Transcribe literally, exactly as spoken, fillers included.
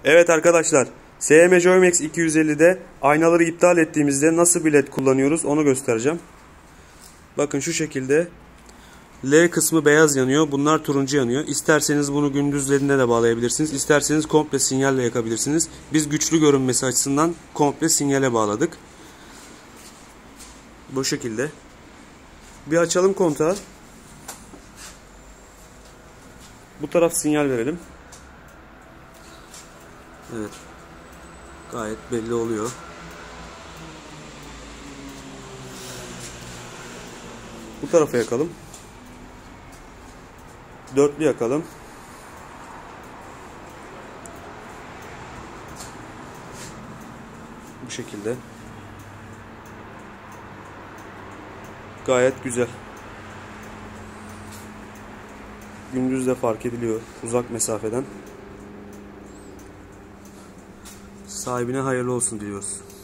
Evet arkadaşlar, S M Joymax iki yüz ellide aynaları iptal ettiğimizde nasıl bir led kullanıyoruz onu göstereceğim. Bakın şu şekilde L kısmı beyaz yanıyor, bunlar turuncu yanıyor. İsterseniz bunu gündüz ledine de bağlayabilirsiniz, isterseniz komple sinyalle yakabilirsiniz. Biz güçlü görünmesi açısından komple sinyale bağladık. Bu şekilde. Bir açalım kontağı. Bu taraf sinyal verelim. Evet. Gayet belli oluyor. Bu tarafa yakalım. Dörtlü yakalım. Bu şekilde. Gayet güzel. Gündüz de fark ediliyor uzak mesafeden. Sahibine hayırlı olsun diliyoruz.